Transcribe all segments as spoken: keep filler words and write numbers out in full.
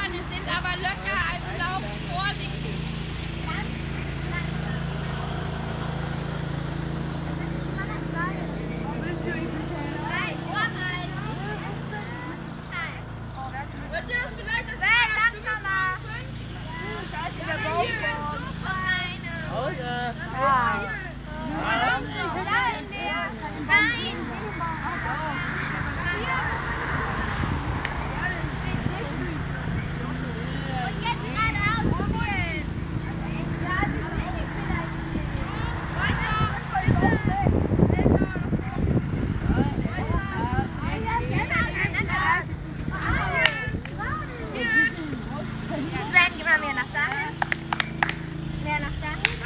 vorne sind aber locker, also laufen vorsichtig. Wird ihr das vielleicht das langsamer? Da ist der Baum. Hause. Ja. Nein. Und jetzt geradeaus holen. Sven, gib mal mehr nach dahin. Mehr nach dahin.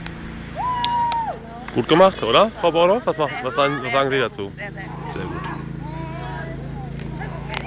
Gut gemacht, oder, Frau Borlow? Was, was, sagen, was sagen Sie dazu? Sehr, sehr gut. Sehr gut.